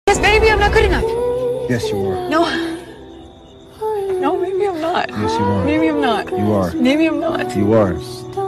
Yes, maybe I'm not good enough. Yes, you are. No. No, maybe I'm not. Yes, you are. Maybe I'm not. You are. Maybe I'm not. You are.